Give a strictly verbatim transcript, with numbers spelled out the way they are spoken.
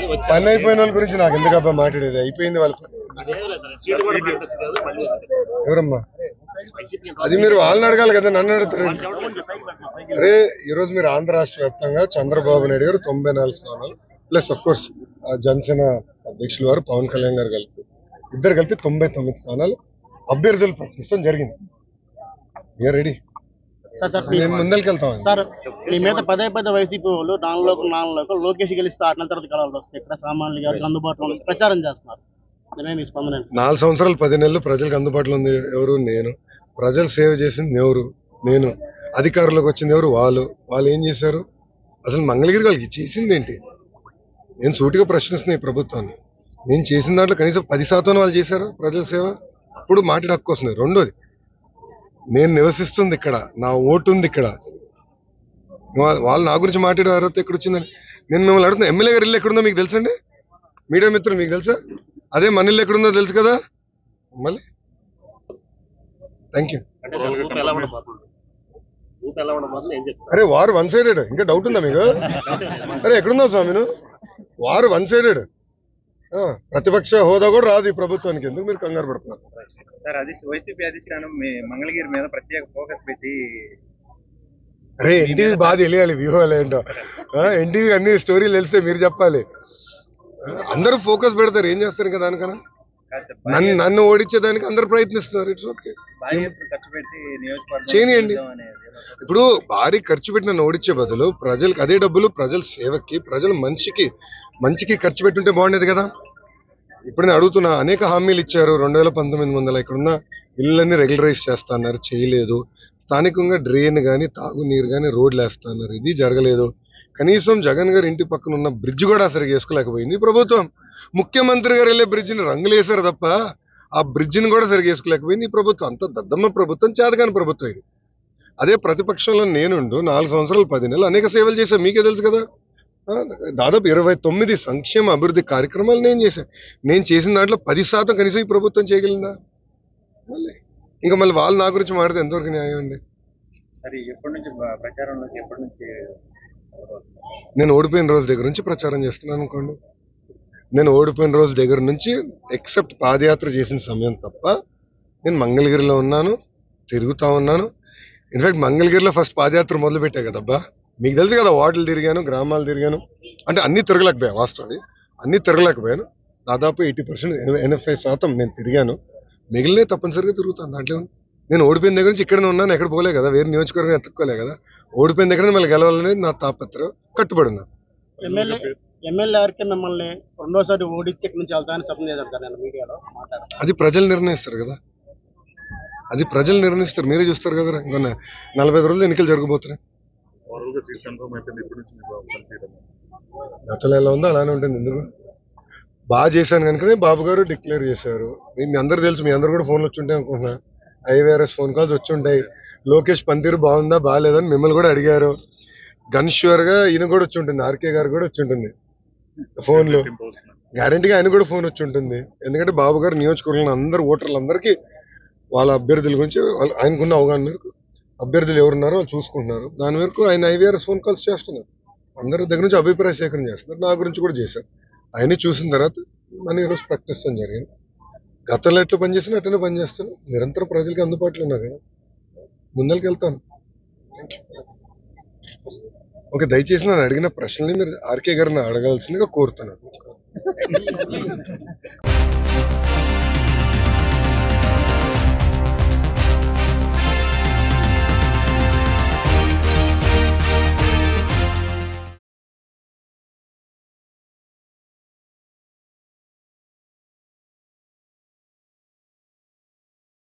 పని అయిపోయిన వాళ్ళ గురించి నాకు ఎందుకబ్బా మాట్లాడేది, అయిపోయింది వాళ్ళ పని. ఎవరమ్మా అది? మీరు వాళ్ళని అడగాలి కదా, నన్ను అడుగుతారు. అరే ఈరోజు మీరు ఆంధ్ర రాష్ట్ర వ్యాప్తంగా చంద్రబాబు నాయుడు గారు తొంభై నాలుగు స్థానాలు ప్లస్ అఫ్ కోర్స్ జనసేన అధ్యక్షులు వారు పవన్ కళ్యాణ్ గారు కలిపి ఇద్దరు కలిపి తొంభై తొమ్మిది స్థానాలు అభ్యర్థులు ప్రకటించడం జరిగింది. We are ready. ముందరికి వెళ్తాం సార్. మీ మీద పదే పదే వైసీపీ వాళ్ళు నాలుగులోకి నాలుగులోకి లోకేష్ గెలిస్తే ఆటల తర్వాత కలవాల్సి వస్తాయి. ఇక్కడ సామాన్యులు గారికి అందుబాటులో ప్రచారం చేస్తున్నారు. నాలుగు సంవత్సరాలు పది నెలలు ప్రజలకు అందుబాటులో ఉంది ఎవరు? నేను. ప్రజలు సేవ చేసింది ఎవరు? నేను. అధికారులకు వచ్చింది ఎవరు? వాళ్ళు. వాళ్ళు ఏం చేశారు? అసలు మంగళగిరి వాళ్ళకి చేసింది ఏంటి? నేను సూటిగా ప్రశ్నిస్తున్నాయి ప్రభుత్వాన్ని. నేను చేసిన దాంట్లో కనీసం పది శాతం వాళ్ళు చేశారు ప్రజల సేవ. అప్పుడు మాట్లాడే హక్కు వస్తుంది. రెండోది, నేను నివసిస్తుంది ఇక్కడ, నా ఓటు ఉంది ఇక్కడ. వాళ్ళు నా గురించి మాట్లాడే అర్హత ఎక్కడ వచ్చిందని నేను మిమ్మల్ని అడుగుతున్నా. ఎమ్మెల్యే గారు ఇల్లు ఎక్కడుందో మీకు తెలుసండి? మీడియా మిత్రులు మీకు తెలుసా? అదే మన ఇల్లు ఎక్కడుందో తెలుసు కదా. మళ్ళీ థ్యాంక్ యూ. అరే వారు వన్ సైడెడ్, ఇంకా డౌట్ ఉందా మీకు? అరే ఎక్కడుందా స్వామిను? వారు వన్ సైడెడ్. ప్రతిపక్ష హోదా కూడా రాదు ఈ ప్రభుత్వానికి. ఎందుకు మీరు కంగారు పడుతున్నారు? మంగళగిరి మీద ప్రత్యేక ఫోకస్ పెట్టి అరే ఎన్టీవీ బాగా తెలియాలి వ్యూహాలు ఏంటో. ఎన్టీవీ అన్ని స్టోరీలు తెలిస్తే మీరు చెప్పాలి. అందరూ ఫోకస్ పెడతారు, ఏం చేస్తారు కదా దానికన్నా. నన్ను నన్ను ఓడించేదానికి అందరు ప్రయత్నిస్తున్నారు. ఇట్స్ ఓకే, చేయనియండి. ఇప్పుడు భారీ ఖర్చు పెట్టి నన్ను ఓడించే బదులు ప్రజలకు అదే డబ్బులు ప్రజల సేవకి, ప్రజల మంచికి మంచికి ఖర్చు పెట్టుంటే బాగుండేది కదా. ఇప్పుడు నేను అడుగుతున్నా, అనేక హామీలు ఇచ్చారు. రెండు వేల పంతొమ్మిది వందల ఇక్కడున్న ఇళ్ళన్నీ రెగ్యులరైజ్ చేస్తా అన్నారు, చేయలేదు. స్థానికంగా డ్రైన్ కానీ తాగునీరు కానీ రోడ్లు వేస్తా అన్నారు, ఇది జరగలేదు. కనీసం జగన్ గారు ఇంటి పక్కన ఉన్న బ్రిడ్జ్ కూడా సరిగ్గా వేసుకోలేకపోయింది ప్రభుత్వం. ముఖ్యమంత్రి గారు వెళ్ళే బ్రిడ్జిని రంగులు వేశారు తప్ప ఆ బ్రిడ్జిని కూడా సరిగ్గా వేసుకోలేకపోయింది ఈ ప్రభుత్వం. అంత దద్దమ్మ ప్రభుత్వం, చేతగాని ప్రభుత్వం ఇది. అదే ప్రతిపక్షంలో నేనుండు నాలుగు సంవత్సరాలు పది నెలలు అనేక సేవలు చేశాను, మీకే తెలుసు కదా. దాదాపు ఇరవై తొమ్మిది సంక్షేమ అభివృద్ధి కార్యక్రమాలు నేను చేశాను. నేను చేసిన దాంట్లో పది శాతం కనీసం ఈ ప్రభుత్వం చేయగలిగిందా? మళ్ళీ ఇంకా మళ్ళీ వాళ్ళు నా గురించి మాట్లాడితే ఎంతవరకు న్యాయం అండి? నేను ఓడిపోయిన రోజు దగ్గర నుంచి ప్రచారం చేస్తున్నాను అనుకోండి. నేను ఓడిపోయిన రోజు దగ్గర నుంచి ఎక్సెప్ట్ పాదయాత్ర చేసిన సమయం తప్ప నేను మంగళగిరిలో ఉన్నాను, తిరుగుతా ఉన్నాను. ఇన్ఫాక్ట్ మంగళగిరిలో ఫస్ట్ పాదయాత్ర మొదలు పెట్టా కదబ్బా. మీకు తెలుసు కదా, వార్డులు తిరిగాను, గ్రామాలు తిరిగాను. అంటే అన్ని తిరగలేకపోయా, వాస్తవం అన్ని తిరగలేకపోయాను. దాదాపు ఎయిటీ పర్సెంట్ ఎనభై శాతం నేను తిరిగాను. మిగిలిన తప్పనిసరిగా తిరుగుతాను. దాంట్లో నేను ఓడిపోయిన దగ్గర నుంచి ఇక్కడనే ఉన్నాను, ఎక్కడ పోలే కదా, వేరే నియోజకవర్గం ఎత్తుక్కోలే కదా. ఓడిపోయిన దగ్గర మళ్ళీ గెలవాలనేది నా తాపత్రం, కట్టుబడి ఉన్నాను. ఎమ్మెల్యే మిమ్మల్ని రెండోసారి ఓడించి ఇక్కడి నుంచి వెళ్తానని చెప్పడం లేదంటారు మీడియాలో మాట్లాడారు. అది ప్రజలు నిర్ణయిస్తారు కదా, అది ప్రజలు నిర్ణయిస్తారు. మీరే చూస్తారు కదా, ఇంకా నలభై రోజులు ఎన్నికలు జరగబోతున్నాయి. గతంలో ఎలా ఉందో అలానే ఉంటుంది. ఎందుకు బాగా చేశాను కనుకనే బాబు గారు డిక్లేర్ చేశారు. మీ అందరూ తెలుసు, మీ అందరు కూడా ఫోన్లు వచ్చి ఉంటాయి అనుకుంటున్నా. ఐవీఆర్ఎస్ ఫోన్ కాల్స్ వచ్చి ఉంటాయి. లోకేష్ పనితీరు బాగుందా బాగాలేదని మిమ్మల్ని కూడా అడిగారు. గన్ ష్యూర్ గా ఈయన కూడా వచ్చి ఉంటుంది, ఆర్కే గారు కూడా వచ్చి ఉంటుంది ఫోన్లు. గ్యారంటీగా ఆయన కూడా ఫోన్ వచ్చి ఉంటుంది. ఎందుకంటే బాబు గారు నియోజకవర్గంలో అందరు ఓటర్లందరికీ వాళ్ళ అభ్యర్థుల గురించి ఆయనకున్న అవగాహన మేరకు అభ్యర్థులు ఎవరున్నారో వాళ్ళు చూసుకుంటున్నారు. దాని వరకు ఆయన ఐవీఆర్ఎస్ ఫోన్ కాల్స్ చేస్తున్నారు. అందరి దగ్గర నుంచి అభిప్రాయ సేకరణ చేస్తున్నారు. నా గురించి కూడా చేశారు. ఆయన చూసిన తర్వాత మనం ఈరోజు ప్రకటిస్తాం జరిగింది. గతంలో ఎట్లా పనిచేసినా అట్లనే పనిచేస్తాను. నిరంతరం ప్రజలకి అందుబాటులో ఉన్నా కదా, ముందరికి వెళ్తాను. ఓకే, దయచేసి నన్ను అడిగిన ప్రశ్నల్ని మీరు ఆర్కే గారిని అడగాల్సిందిగా కోరుతున్నాను.